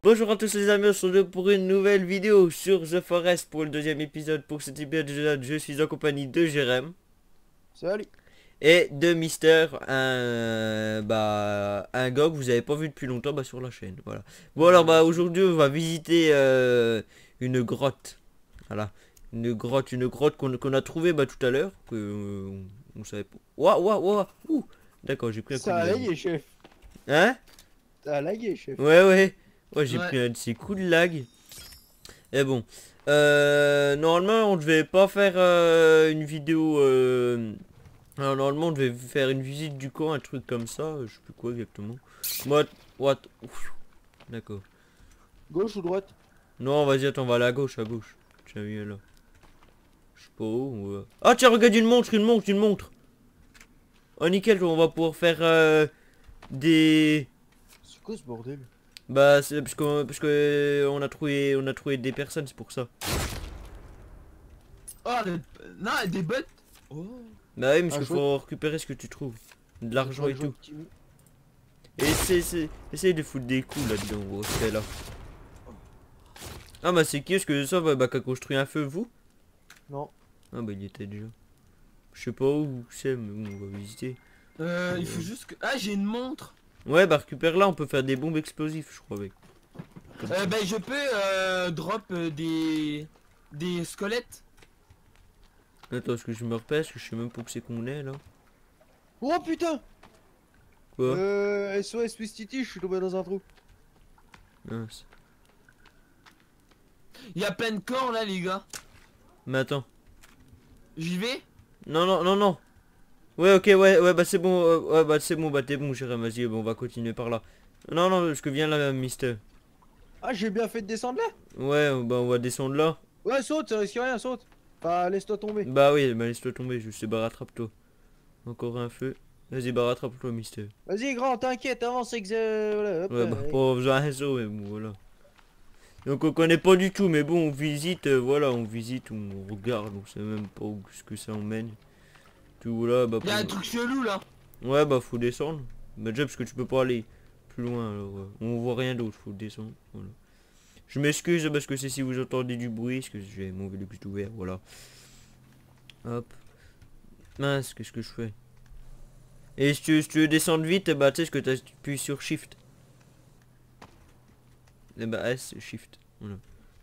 Bonjour à tous les amis, on se retrouve pour une nouvelle vidéo sur The Forest pour le deuxième épisode. Pour cet épisode, je suis en compagnie de Jérém Salut. et de Mister, un gars que vous avez pas vu depuis longtemps sur la chaîne. Voilà. Bon alors aujourd'hui on va visiter une grotte. Voilà. Une grotte qu'on a trouvée tout à l'heure. Que on savait pas. Waouh, waouh, waouh. Ouh. D'accord, j'ai pris un coup Ça de a lag. lagué, chef. Hein? Ça a lagué, chef. Ouais, ouais. Ouais, j'ai Ouais. pris un de ces coups de lag. Et bon, normalement on devait pas faire une vidéo. Alors, normalement on devait faire une visite du camp, un truc comme ça. Je sais plus quoi exactement. What? Ouf. D'accord. Gauche ou droite? Non, vas-y, attends, on va aller à gauche, à gauche. Tiens, viens là. Je sais pas où. Ah tiens, regarde une montre, une montre, une montre. Oh nickel, on va pouvoir faire des. C'est quoi ce bordel? Bah c'est parce que on a trouvé des personnes, c'est pour ça. Oh, non, des bottes. Oh. Bah oui, parce Ah, qu'il chouette. faut récupérer ce que tu trouves. De l'argent et tout. Petit- Et essaye de foutre des coups là-dedans, gros, c'est là. Ah bah c'est qui? Est-ce que ça qu'a construit un feu, vous? Non. Ah bah il y était déjà. Je sais pas où c'est, mais bon, on va visiter. Il faut juste que... Ah, j'ai une montre. Ouais, bah récupère là, on peut faire des bombes explosives, je crois, avec. Ben, je peux drop des squelettes. Attends, est-ce que je me repère? Parce que je sais même pas où c'est qu'on est, là. Oh putain! Quoi? SOS Twistity, je suis tombé dans un trou. Mince. Il y a plein de corps là, les gars. Mais attends. J'y vais. Non, non, non, non. Ouais, ok, ouais, bah c'est bon, ouais, bah c'est bon, bah t'es bon, Jérém, vas-y, bon, on va continuer par là. Non, non, parce que viens là, Mister. Ah, j'ai bien fait de descendre là? Ouais, bah on va descendre là. Ouais, saute, ça risque rien, saute. Bah, laisse-toi tomber. Bah oui, bah laisse-toi tomber, je sais, bah rattrape-toi. Encore un feu. Vas-y, bah rattrape-toi, Mister. Vas-y, grand, t'inquiète, avance, voilà, hop, Ouais, bah pas besoin d'un saut, mais bon, voilà. Donc on connaît pas du tout, mais bon, on visite, voilà, on visite, on regarde, on sait même pas où ce que ça emmène. Tout voilà, bah Il y a un truc chelou là. ouais, bah faut descendre. Bah déjà parce que tu peux pas aller plus loin, alors on voit rien d'autre, faut descendre, voilà. Je m'excuse parce que c'est si vous entendez du bruit, parce que j'ai mon vélo juste ouvert, voilà. Hop. Mince, qu'est-ce que je fais? Et si tu veux descendre vite, bah tu sais ce que t'appuies sur Shift. Et bah S, Shift. Voilà.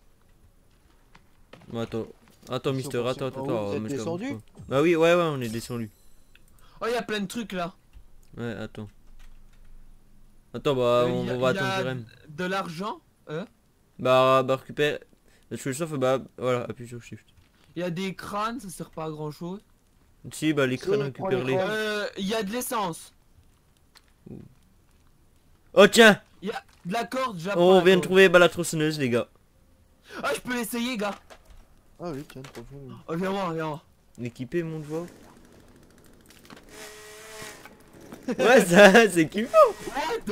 Bon, attends, Ils sont Mister, partis. attends, En haut, vous êtes Mister, descendu? bouge pas. Bah oui, ouais, on est descendu. Oh, il y a plein de trucs là. Ouais, attends. Attends, bah on va Il y attendre a Jérém. de l'argent. Bah récupère. Je fais ça, bah voilà, appuie sur Shift. Il y a des crânes, ça sert pas à grand chose. Si, bah les crânes, Prends les récupère-les. crânes. Il y a de l'essence. Oh tiens, Il y a de la corde, j'apprends. on la vient de corde. trouver la tronçonneuse, les gars. Ah, je peux l'essayer, gars. Ah oui, tiens, trop bien. Oh, viens voir, viens voir. Équipé, mon devoir. Ouais, ça, c'est kiffant. What?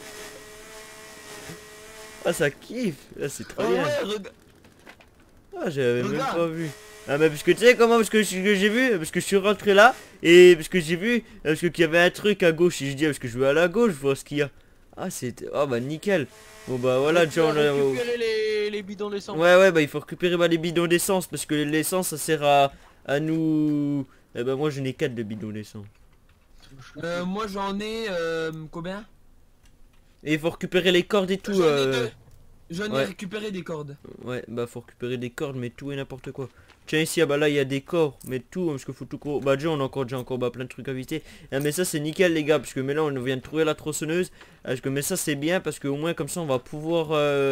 Ah, ça kiffe. Ah, c'est trop Oh bien. ouais, regarde. Ah, j'avais même Regarde. pas vu. Ah, mais parce que tu sais comment, parce que j'ai vu, parce que je suis rentré là, et parce que j'ai vu, parce que qu'il y avait un truc à gauche, et je dis, parce que je vais à la gauche, voir ce qu'il y a. Ah, c'était, oh bah nickel. Bon bah voilà, Tu as John. récupéré les bidons d'essence. Ouais, bah il faut récupérer les bidons d'essence, parce que l'essence, ça sert à nous. Eh ben moi, je n'ai 4 de bidons d'essence. Moi j'en ai combien? Et il faut récupérer les cordes et tout. J'en ai deux. J'en ai ouais. récupéré des cordes. Ouais, bah faut récupérer des cordes, mais tout et n'importe quoi. Tiens ici, ah bah là il y a des corps, mais tout, parce qu'il faut tout court. Bah déjà on a encore bah, plein de trucs à visiter. Ah, mais ça c'est nickel les gars, parce que mais là on vient de trouver la tronçonneuse. Parce que mais ça c'est bien, parce que au moins comme ça on va pouvoir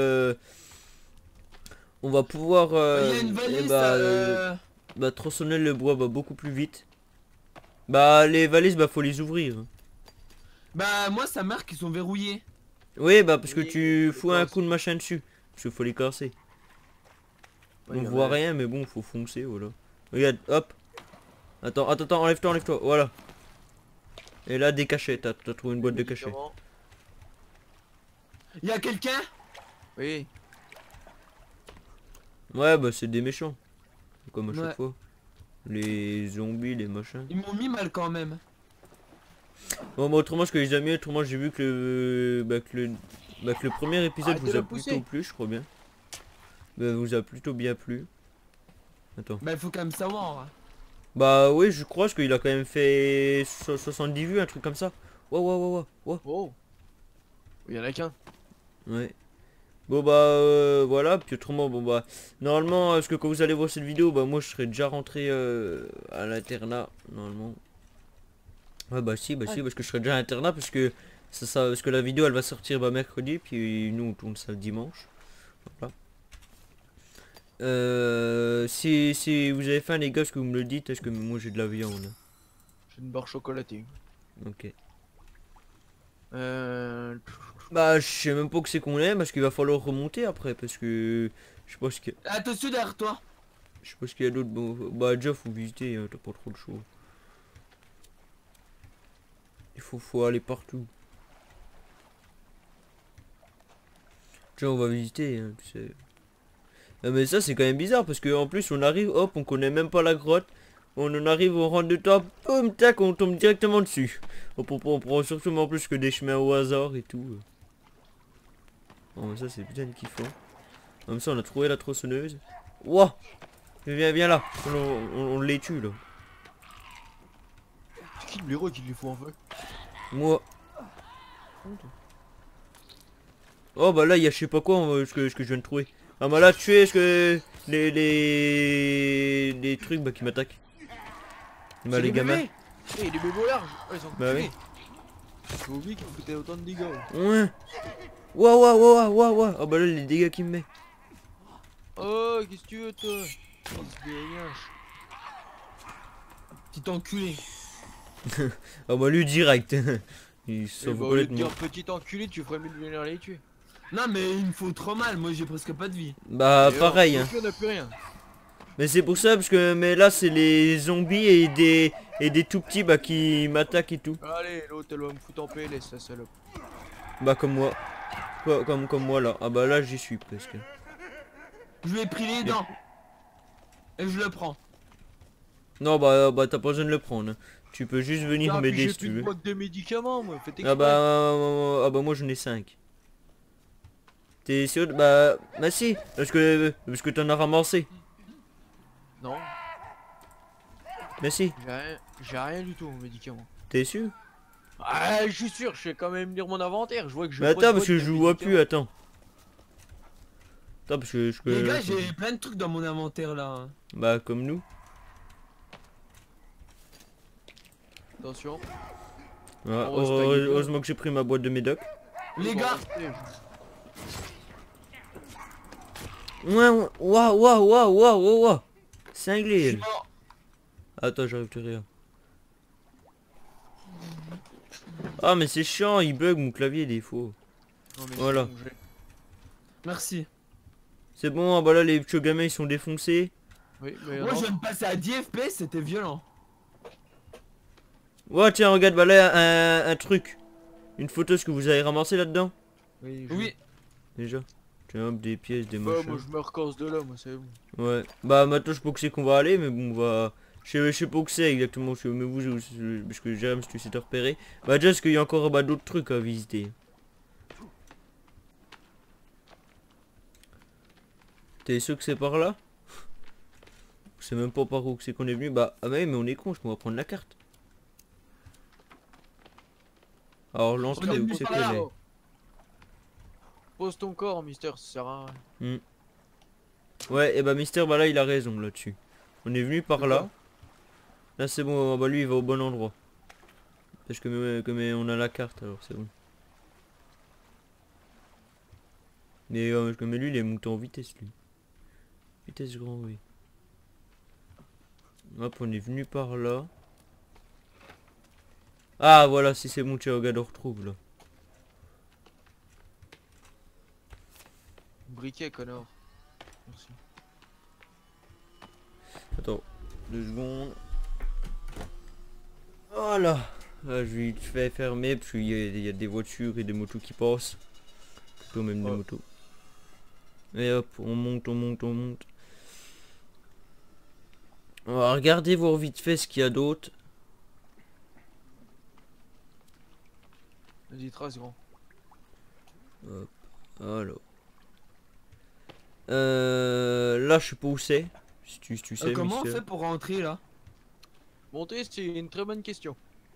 on va pouvoir Il y a une valise. bah tronçonner le bois bah, beaucoup plus vite. Bah les valises bah faut les ouvrir. Bah moi ça marque qu'ils sont verrouillés. Oui bah parce que Oui, tu faut les fous un casser. coup de machin dessus. Parce qu'il faut les casser. Ouais, On y en voit a- rien mais bon faut foncer voilà. Regarde hop. Attends, enlève-toi, voilà. Et là des cachets, t'as trouvé une boîte de cachets. Médicaments. Il y a quelqu'un? Oui. Ouais bah c'est des méchants. Comme à chaque Ouais. fois. Les zombies, les machins. Ils m'ont mis mal quand même. Bon bah autrement ce que les amis, autrement j'ai vu que bah, que le premier épisode Arrête de vous a le pousser. plutôt plu, je crois bien. Bah, vous a plutôt bien plu. Attends. Bah il faut quand même savoir. Bah oui, je crois qu'il a quand même fait 70 vues, un truc comme ça. Wow, wow, wow, wow, wow. Oh. Il y en a qu'un. Ouais. Bon bah voilà, puis autrement bon bah normalement parce que quand vous allez voir cette vidéo bah moi je serai déjà rentré à l'internat normalement. Ouais bah si parce que je serai déjà à l'internat parce que parce que la vidéo elle va sortir bah, mercredi puis nous on tourne ça le dimanche. Voilà. Si vous avez faim les gars, est-ce que vous me le dites, est-ce que moi j'ai de la viande. J'ai une barre chocolatée. Ok. Euh... Bah je sais même pas que c'est qu'on est parce qu'il va falloir remonter après parce que je sais pas ce qu'il y a, Attention derrière toi. je sais pas ce qu'il y a d'autre. Bon, bah déjà faut visiter, hein, t'as pas trop de choix. Il faut aller partout. Déjà on va visiter, hein, tu sais. Ah, mais ça c'est quand même bizarre parce que en plus on arrive, hop, on connaît même pas la grotte. On en arrive au rang de top, boum, tac, on tombe directement dessus. On prend surtout en plus que des chemins au hasard et tout. Oh mais ça c'est putain de kiffant. Comme ça on a trouvé la tronçonneuse. Wouah, viens là, on les tue là. C'est qui le héros qui les fout en feu? Moi. Oh bah là il y a je sais pas quoi ce que je viens de trouver. Ah bah là tuer ce que les trucs bah qui m'attaquent. Bah les gamins. Eh, les bébés au large. Oh, ils sont Bah tués. J'ai oublié qu'ils foutaient autant de dégâts. Ouais. Waouh waouh waouh waouh waouh. Oh bah là les dégâts qu'il me met. Oh, qu'est-ce que tu veux toi? Fils de lâche. Petit enculé. Ah bah lui direct. Il Eh sauve bah, au lieu de complètement. dire petit enculé, tu ferais mieux de venir les tuer. Non mais il me faut trop mal, moi j'ai presque pas de vie. Bah D'ailleurs, pareil hein. on n'a plus rien. Mais c'est pour ça parce que mais là c'est les zombies et des tout petits bah qui m'attaquent et tout. Allez, l'autre elle va me foutre en PLS, ça salope. Bah comme moi. Comme moi là. Ah bah là j'y suis presque. Je lui ai pris les dents. Et je le prends. Non bah t'as pas besoin de le prendre. Tu peux juste venir Ah, puis m'aider j'ai si plus tu de veux. boîte de médicaments, moi, faites exprès. Ah bah moi j'en ai 5. T'es sûr? Bah si. Parce que t'en as ramassé. Non, Mais si. j'ai rien du tout en médicaments. T'es sûr? Ah, je suis sûr, je vais quand même lire mon inventaire, je vois que je. Mais attends parce que je vois plus, attends. Attends parce que Les gars, j'ai plein de trucs dans mon inventaire là. Bah comme nous. Attention. Ah, On reste pas guéri. heureusement que j'ai pris ma boîte de médoc. Les Bon, gars, restez. Waouh waouh waouh waouh waouh waouh. je Cinglé suis elle. mort. Attends j'arrive plus rien. Ah mais c'est chiant, il bug mon clavier des fois. Non, mais Voilà. c'est bon, Merci. C'est bon, ah bah là les gamins ils sont défoncés. Oui, mais Moi non. je viens de passer à 10 FPS, c'était violent. Ouais tiens regarde, bah là un truc. Une photo, ce que vous avez ramassé là-dedans? Oui, Oui. Déjà. Tiens hop, des pièces, des Bah, machins. moi je me recasse de là, moi c'est bon. Ouais. Bah maintenant je sais pas où c'est qu'on va aller, mais bon on va. Je sais pas où que c'est exactement, mais vous, parce que Jérém, si tu sais te repérer. Bah déjà parce qu'il y a encore bah, d'autres trucs à visiter. T'es sûr que c'est par là? Je sais même pas par où que c'est qu'on est venu. Bah ah mais on est con, on va prendre la carte. Alors l'entrée On est où venu c'est par qu'elle là. est? Pose ton corps, Mister, ça sert à rien. Ouais et bah Mister bah là il a raison là-dessus. On est venu par De là. quoi? Là c'est bon, bah lui il va au bon endroit. Parce que mais on a la carte alors c'est bon. Mais lui il est monté en vitesse lui. Vitesse grand oui. Hop on est venu par là. Ah voilà si c'est bon, tiens regarde on retrouve là. Briquet, connard. Merci. Attends, 2 secondes. Voilà. Là, je vais te faire fermer parce qu'il y a des voitures et des motos qui passent. Plutôt même des Ouais. motos. Et hop, on monte, on monte, on monte. On va regarder voir vite fait ce qu'il y a d'autre. Vas-y, trace, grand. Hop. Alors. Là, je sais pas où c'est. Si tu sais, Comment on Mister. fait pour rentrer là? Monter, c'est une très bonne question.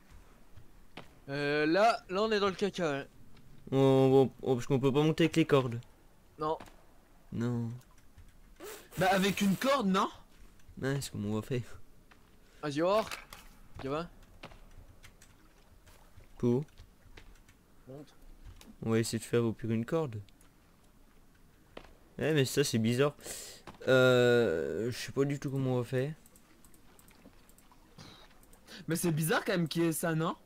Là on est dans le caca. Hein. Parce qu'on peut pas monter avec les cordes. Non. Non. Bah avec une corde, non? Ouais, c'est comme on va faire. Vas-y, voir. Gamin, Pour. monte. On va essayer de faire au pire une corde. Ouais, mais ça, c'est bizarre. Je sais pas du tout comment on va faire. Mais c'est bizarre quand même qu'il y ait ça, non?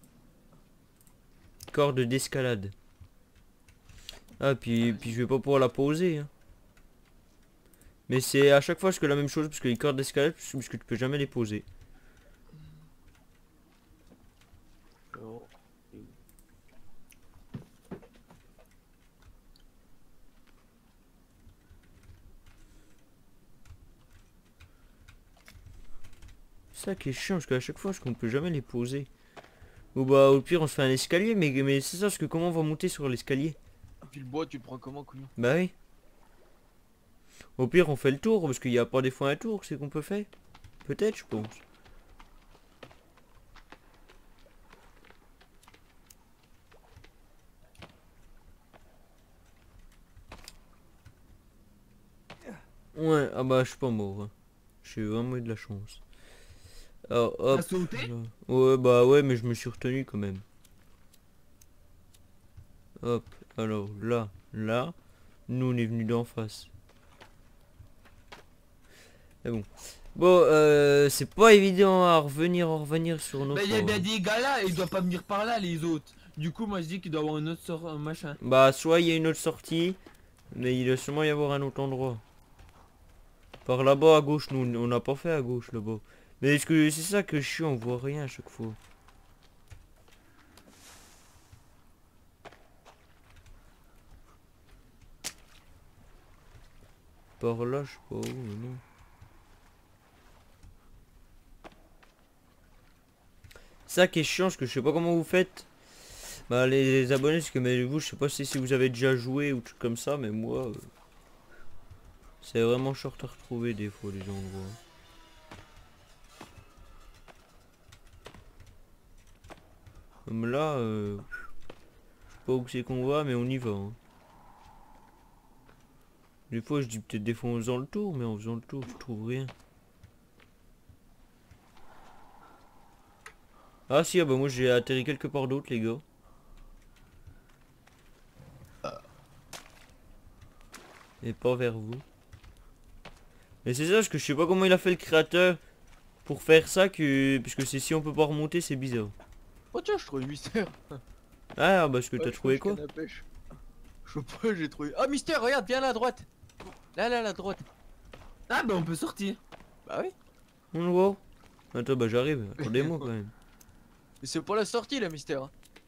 Corde d'escalade. Ah, puis je vais pas pouvoir la poser. Hein. Mais c'est à chaque fois que la même chose, parce que les cordes d'escalade, parce que tu peux jamais les poser. Oh. C'est ça qui est chiant, parce qu'à chaque fois, parce qu'on peut jamais les poser. Ou bah, au pire, on se fait un escalier, mais c'est ça, parce que comment on va monter sur l'escalier? Puis le bois, tu le prends comment, couillon? Bah oui. Au pire, on fait le tour, parce qu'il n'y a pas des fois un tour, c'est qu'on peut faire. Peut-être, je pense. Ouais, ah bah, je suis pas mort. Hein. J'ai vraiment eu de la chance. Alors, hop. T'as sauté? là. Ouais, bah ouais, mais je me suis retenu quand même. Hop, alors là, nous on est venu d'en face. Mais bon. Bon, c'est pas évident à revenir sur Bah notre... il y a bien des gars là et ils doivent pas venir par là les autres. Du coup moi je dis qu'il doit y avoir une autre un machin. Bah, soit il y a une autre sortie, mais il doit sûrement y avoir un autre endroit. Par là-bas à gauche, nous on n'a pas fait à gauche là-bas. Mais est-ce que c'est ça que je suis, on voit rien à chaque fois. Par là, je sais pas où, mais non. Ça qui est chiant, parce que je sais pas comment vous faites. Bah les abonnés, parce que mais vous, je sais pas si vous avez déjà joué ou truc comme ça, mais moi, c'est vraiment short à retrouver des fois les endroits. Comme là, je sais pas où c'est qu'on va, mais on y va. Hein. Des fois, je dis peut-être des fois en faisant le tour, mais en faisant le tour, je trouve rien. Ah si, ah bah moi j'ai atterri quelque part d'autre, les gars. Et pas vers vous. Mais c'est ça, parce que je sais pas comment il a fait le créateur pour faire ça, puisque c'est si on peut pas remonter, c'est bizarre. Oh tiens, je trouve le mystère. Ah, parce que Ouais, t'as je trouvé crois quoi? que je canne à pêche. Je sais pas, j'ai trouvé. Ah, mystère, regarde, viens là à droite. Là, à droite. Ah bah on peut sortir. Bah oui. On le voit. Attends, bah j'arrive. Attendez-moi quand même. Mais c'est pas la sortie, là, mystère. Hein.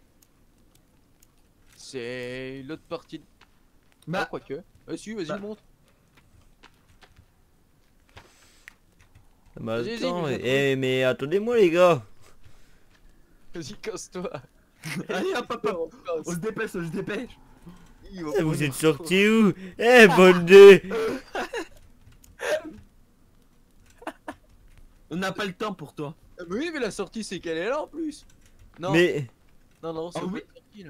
C'est l'autre partie. Bah Ah, quoique. Vas-y, Bah. monte. Ah bah Vas-y, attends, vas-y, mais mais attendez-moi les gars. Vas-y, casse-toi. allez hop, on se dépêche, on se dépêche. Eh, vous êtes sortis où? Eh, bonne deux. On n'a pas le temps pour toi. Mais oui, mais la sortie, c'est qu'elle est là en plus. Non, Mais... non, c'est Ah pas oui une sortie là.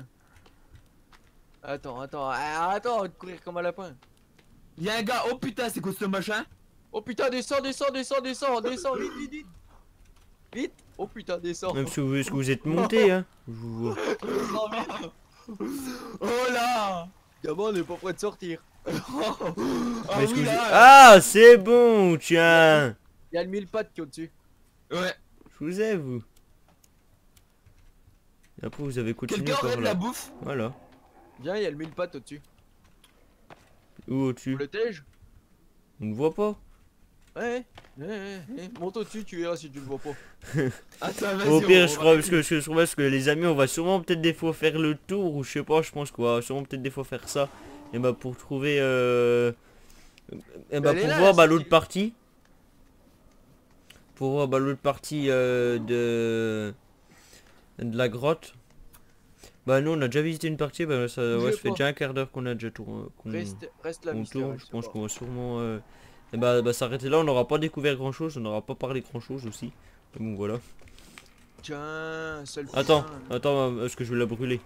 Attends, on va te courir comme un lapin. Y'a un gars, oh putain c'est quoi ce machin? Oh putain, descends, vite. Vite. Oh putain, descends. Même si est-ce que vous êtes monté, hein? Je vous vois. Descends vite. Oh là. Gamin, on n'est pas prêt de sortir. Ah Mais est-ce que oui vous- là. Ah, c'est bon, tiens. Il y a le 1000 pattes qui est au-dessus. Ouais. Je vous ai, vous. Et après, vous avez continué Quelqu'un aurait par de la là. bouffe? Voilà. Viens, il y a le 1000 pattes au-dessus. Où au-dessus? Vous le tège? On ne voit pas. Ouais. Monte au-dessus, tu verras si tu le vois pas. Attends vas-y. Au pire, je on crois, va- parce que les amis, on va sûrement peut-être des fois faire le tour, ou je sais pas, je pense qu'on va sûrement peut-être des fois faire ça. Et bah pour trouver... Et bah Elle est pour là, voir la bah, sortie. l'autre partie. Pour voir bah, l'autre partie de la grotte. Bah nous on a déjà visité une partie, bah ça, ouais, Bougez ça fait pas. déjà un quart d'heure qu'on a déjà tourné. Reste là, On Mister. tourne, X, je pense c'est qu'on va sûrement s'arrêter là, on n'aura pas découvert grand chose, on n'aura pas parlé grand chose aussi. Mais bon voilà. Tiens, seul Attends, putain. attends, est-ce que je vais la brûler?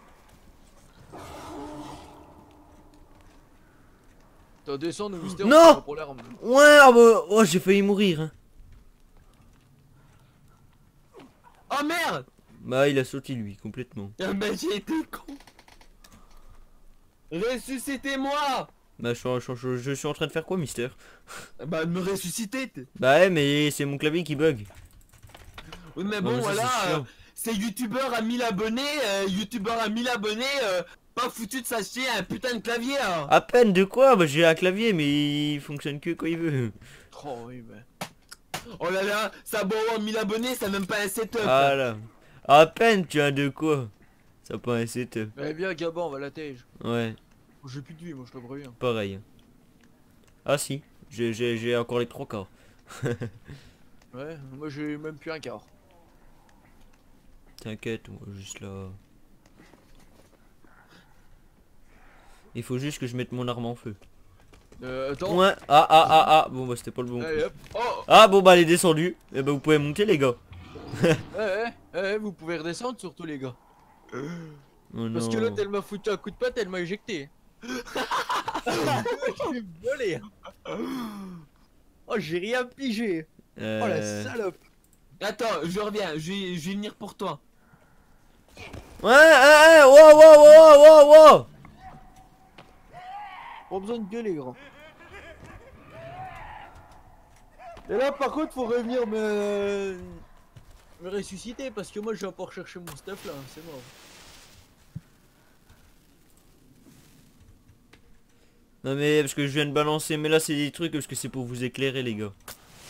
T'as descendre, Mister. Non on va pour l'arme. Ouais, ah bah, oh j'ai failli mourir. Hein. Oh merde. Bah il a sauté lui, complètement. Ah, bah j'ai été con. Ressuscitez-moi. Bah je suis en train de faire quoi, Mister? Bah me ressusciter. Bah ouais, mais c'est mon clavier qui bug. Oui mais Ouais, bon mais ça, voilà, c'est chiant. c'est youtubeur à 1000 abonnés, pas foutu de s'acheter un putain de clavier hein. À peine de quoi? Bah j'ai un clavier mais il fonctionne que quand il veut. Oh oui, bah. Oh là là, ça bon 1000 abonnés, ça même pas un setup. Voilà. À peine tu as de quoi? Ça pas un setup. Mais viens, Gabon, on va la tège. Ouais, J'ai plus de vie, moi, je te préviens. pareil. Ah si, j'ai encore les 3 quarts. Ouais, moi j'ai même plus un quart. T'inquiète, on va juste là. Il faut juste que je mette mon arme en feu. Attends. Ouais, ah, bon bah c'était pas le bon Allez coup. hop. Oh. Ah bon bah elle est descendue. Et bah vous pouvez monter les gars. Vous pouvez redescendre surtout, les gars. Oh Parce que non. l'autre, elle m'a foutu un coup de patte, elle m'a éjecté. Je suis volé. Oh, j'ai rien pigé. Oh la salope. Attends, je reviens, je vais venir pour toi. Ouais, wow. Pas besoin de gueuler, grand. Et là, par contre, faut revenir me ressusciter parce que moi, je vais pas rechercher mon stuff là, c'est mort. Non mais parce que je viens de balancer, mais là c'est des trucs parce que c'est pour vous éclairer les gars.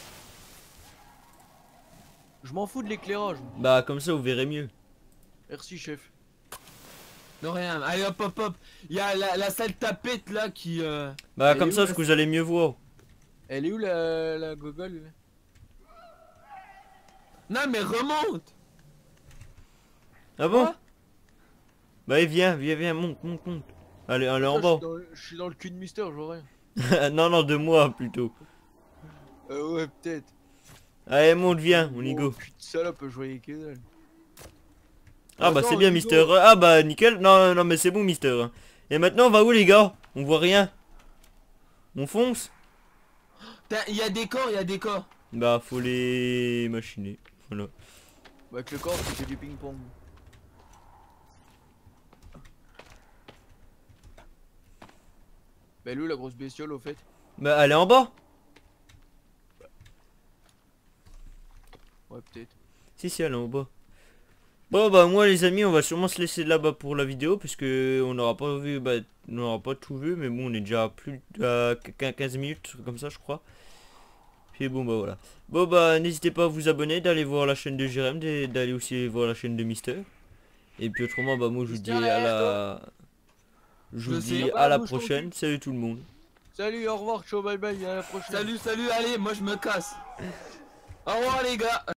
Je m'en fous de l'éclairage. Bah comme ça vous verrez mieux. Merci, chef. Non rien, allez hop. Il y a la salle tapette là qui Bah Elle comme est ça où, parce que vous allez mieux voir. Elle est où la gogole là? Non mais remonte. Ah bon? Quoi? Bah viens, monte. Allez en Putain, bas. Je suis dans le cul de Mister, je vois rien. Non, de moi plutôt. Ouais, peut-être. Allez monte, viens, on y go. Putain, salope, je voyais que dalle. Ah bah Attends, c'est bien on y Mister. go. Ah bah nickel. Non mais c'est bon Mister. Et maintenant on va où les gars? On voit rien. On fonce? Il y a des corps. Bah faut les machiner. Voilà. Bah, avec le corps, c'est du ping-pong. Bah, elle est où la grosse bestiole au fait? Bah elle est en bas. Ouais, peut-être. Si elle est en bas. Bon bah moi les amis on va sûrement se laisser là-bas pour la vidéo parce que on n'aura pas vu, bah on n'aura pas tout vu mais bon on est déjà à plus de 15 minutes comme ça je crois. Puis bon bah voilà. Bon bah n'hésitez pas à vous abonner, d'aller voir la chaîne de Jérém, d'aller aussi voir la chaîne de Mister. Et puis autrement bah moi je vous dis à la... Je vous dis à la prochaine, salut tout le monde. Salut, au revoir, ciao, bye bye, à la prochaine. Salut, allez, moi je me casse. Au revoir les gars.